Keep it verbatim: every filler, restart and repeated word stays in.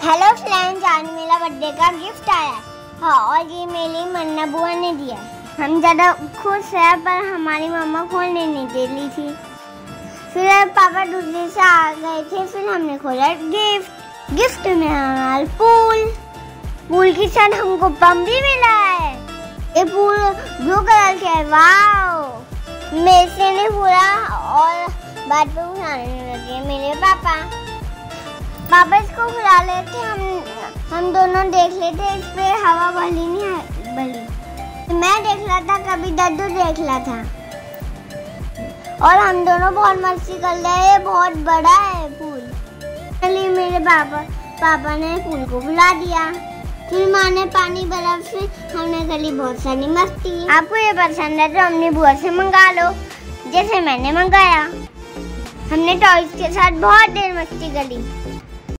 Hello friends, आज मेरा birthday का गिफ्ट आया है। हाँ, और ये मेरी मन्ना बुआ ने दिया है। हम ज़्यादा खुश है, पर हमारी मम्मा खोलने नहीं दे रही थी। फिर पापा दूसरे से आ गए थे, फिर हमने खोला गिफ्ट। गिफ्ट में हमारा पूल पूल के साथ हमको पंप भी मिला है। ये पूल ब्लू कलर का है। वाओ, मेरे से नहीं पूरा और बात पे उठाने लगे मेरे पापा। पापा इसको खुला लेते, हम हम दोनों देख लेते, इस पे हवा भली नहीं भली। मैं देख रहा था, कभी दद्दू देख रहा था, और हम दोनों बहुत मस्ती कर रहे हैं। बहुत बड़ा है पूल। चलिए, मेरे पापा पापा ने पूल को खुला दिया। फिर माँ ने पानी भरा, फिर हमने करी बहुत सारी मस्ती। आपको ये पसंद है तो अपनी बुआ से मंगा लो, जैसे मैंने मंगाया। हमने टॉयज के साथ बहुत देर मस्ती करी।